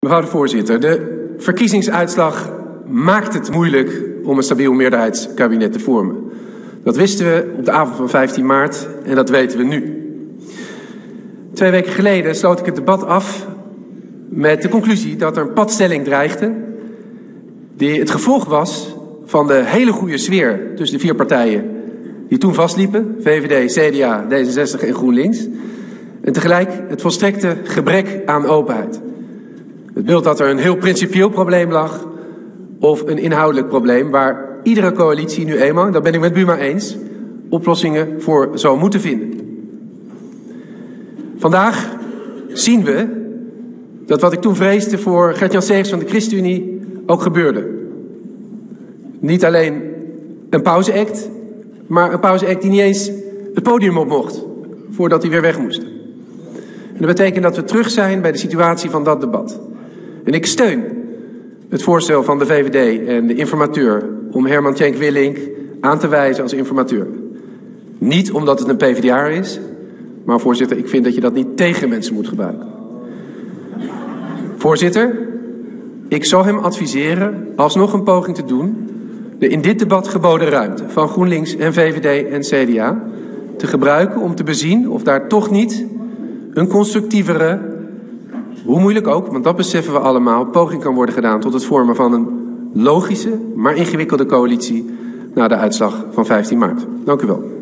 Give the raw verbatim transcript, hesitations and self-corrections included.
Mevrouw de voorzitter, de verkiezingsuitslag maakt het moeilijk om een stabiel meerderheidskabinet te vormen. Dat wisten we op de avond van vijftien maart en dat weten we nu. Twee weken geleden sloot ik het debat af met de conclusie dat er een padstelling dreigde die het gevolg was van de hele goede sfeer tussen de vier partijen die toen vastliepen, V V D, C D A, D zesenzestig en GroenLinks, en tegelijk het volstrekte gebrek aan openheid. Het beeld dat er een heel principieel probleem lag of een inhoudelijk probleem waar iedere coalitie nu eenmaal, daar ben ik met Buma eens, oplossingen voor zou moeten vinden. Vandaag zien we dat wat ik toen vreesde voor Gert-Jan Segers van de ChristenUnie ook gebeurde. Niet alleen een pauzeact, maar een pauzeact die niet eens het podium op mocht voordat hij weer weg moest. En dat betekent dat we terug zijn bij de situatie van dat debat. En ik steun het voorstel van de V V D en de informateur om Herman Tjenk Willink aan te wijzen als informateur. Niet omdat het een P v d A'er is, maar voorzitter, ik vind dat je dat niet tegen mensen moet gebruiken. Voorzitter, ik zou hem adviseren alsnog een poging te doen de in dit debat geboden ruimte van GroenLinks en V V D en C D A te gebruiken om te bezien of daar toch niet een constructievere, hoe moeilijk ook, want dat beseffen we allemaal, poging kan worden gedaan tot het vormen van een logische, maar ingewikkelde coalitie na de uitslag van vijftien maart. Dank u wel.